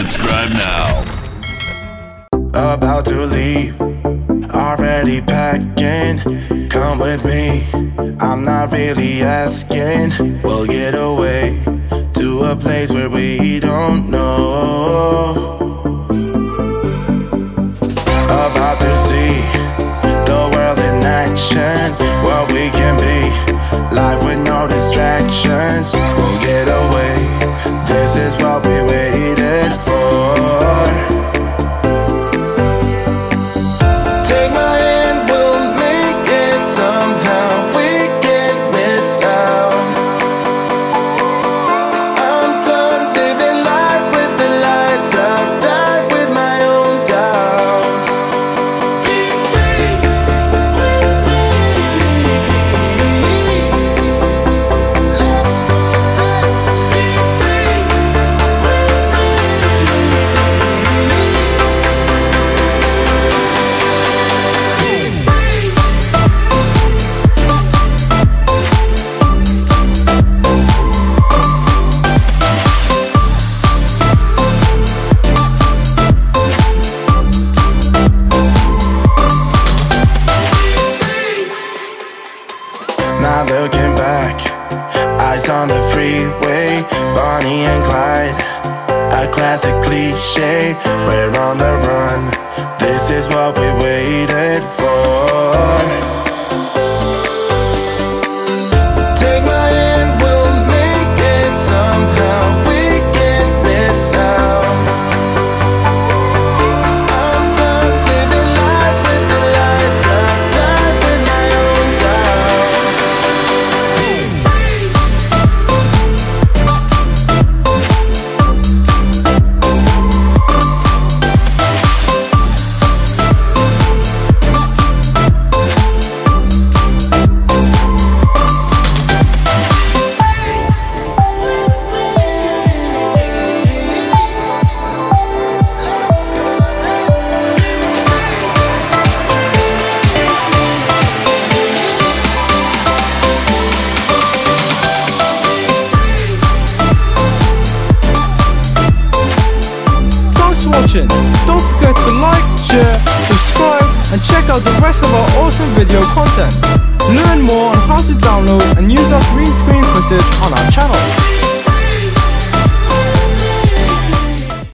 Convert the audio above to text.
Subscribe now. About to leave, already packing. Come with me, I'm not really asking. We'll get away to a place where we don't know. About to see the world in action, what we can be, life with no distractions. We'll get away, this is what we waited for. Take my hand, we'll make it somehow. We can't miss out. I'm done living life with the lights out, die with my own doubts. Be free with me. Let's be free with me. Not looking back, eyes on the freeway, Bonnie and Clyde, a classic cliche. We're on the run, this is what we waited for. Take my hand, we'll make it somehow. We can't miss out. I'm done living life with the lights out, die with my own doubts. Be free. Thanks for watching. Don't forget to like, share, subscribe, and check out the rest of our awesome video content. Learn more on how to download and use our green screen footage on our channel.